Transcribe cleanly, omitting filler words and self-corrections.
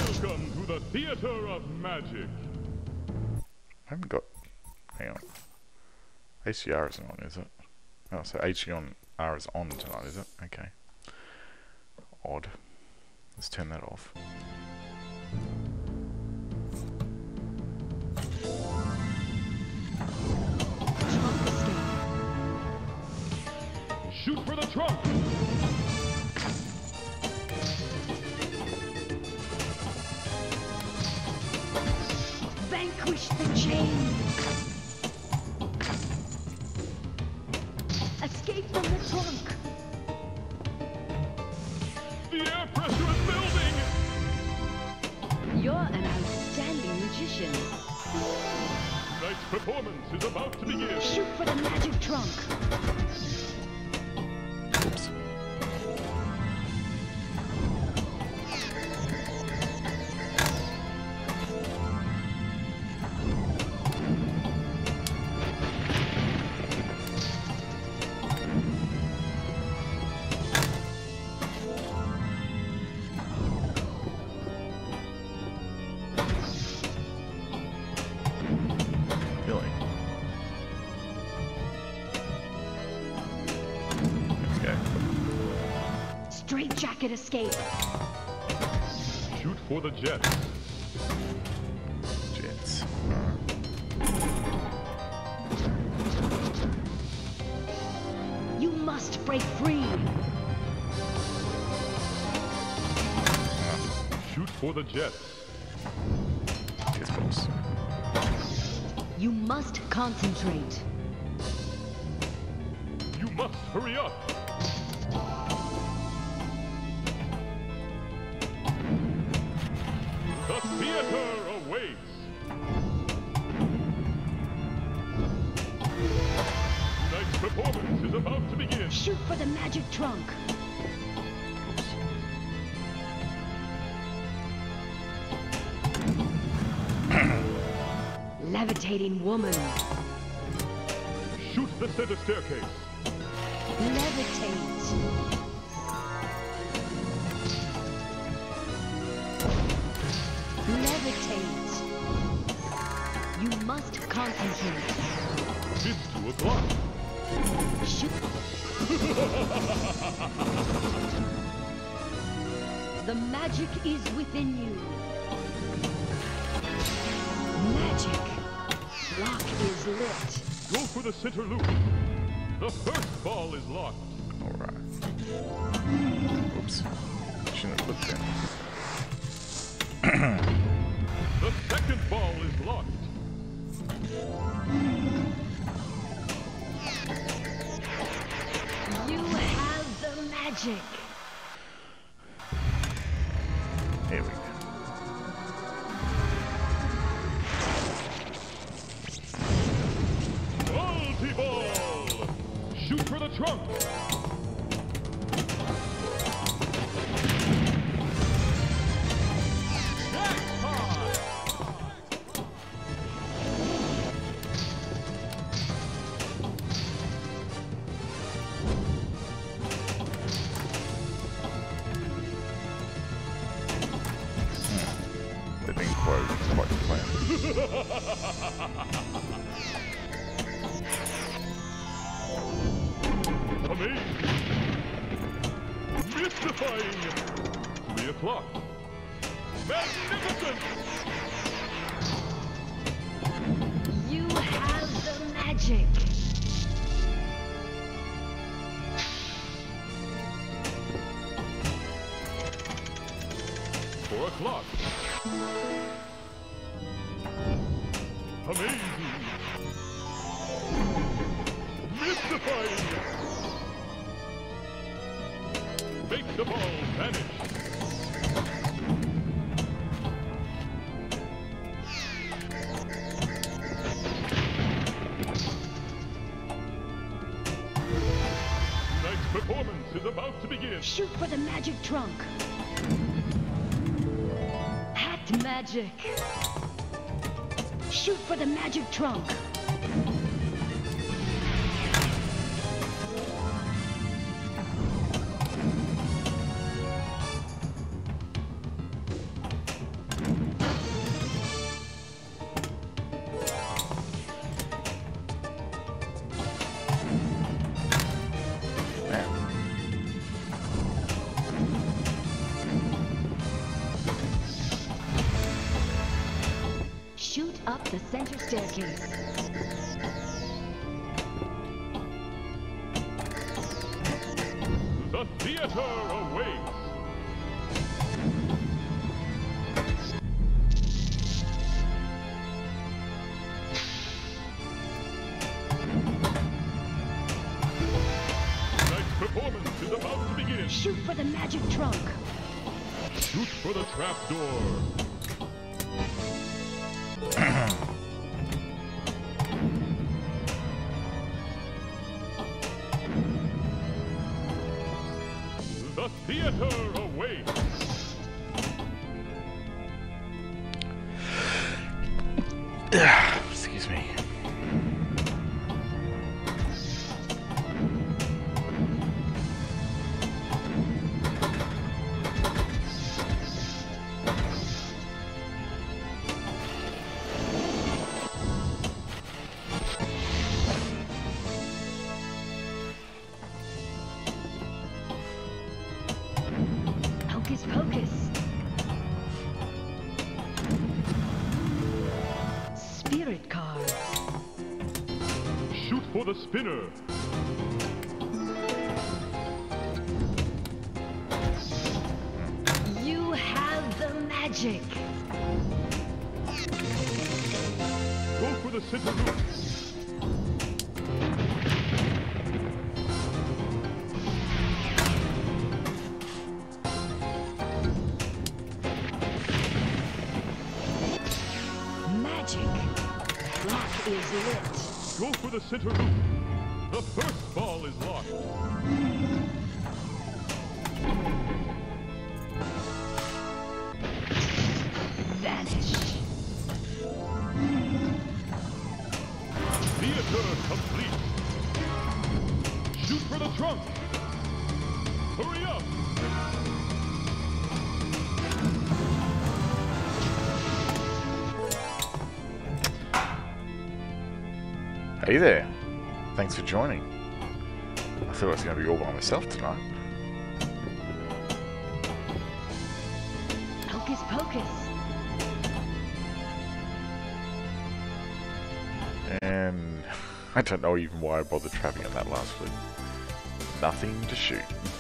Welcome to the Theater of Magic. I haven't got... hang on. ACR isn't on, is it? Oh, so HCR is on tonight, is it? Okay. Odd. Let's turn that off. Shoot for the trunk! Vanquish the chain! Escape from the trunk! The air pressure is building! You're an outstanding magician. Tonight's performance is about to begin. Shoot for the magic trunk! Oops. Really? Let's go. Straight jacket escape! Shoot for the jets. Jets. You must break free! Shoot for the jets. Yes, boss. You must concentrate! You must hurry up. The theater awaits. Tonight's performance is about to begin. Shoot for the magic trunk! Levitating woman! Shoot the center staircase. Levitate! Levitate! You must concentrate! It's 2 o'clock. Shoot! The magic is within you! Magic! Lock is lit! Go for the center loop. The first ball is locked. Alright. Oops. Shouldn't have put that. The second ball is locked. You have the magic! Here we go. Multi-ball! Shoot for the trunk. Jackpot! They've been quite the plan. Amazing! Mystifying! 3 o'clock. Magnificent! You have the magic! 4 o'clock. Amazing! Mystifying! Make the ball vanish! Tonight's performance is about to begin! Shoot for the magic trunk! Hat magic! Shoot for the magic trunk! Shoot up the center staircase. The theater awaits. Tonight's performance is about to begin. Shoot for the magic trunk. Shoot for the trapdoor. The theater awaits. Excuse me. Hocus pocus. Spirit card. Shoot for the spinner. You have the magic. Go for the center loop. Magic. Lock is lit. Go for the center loop. The first ball is locked. Vanish. Theater complete. Shoot for the trunk. Hurry up. Hey there. Thanks for joining. I thought I was going to be all by myself tonight. Hocus pocus. And I don't know even why I bothered trapping on that last flip. Nothing to shoot.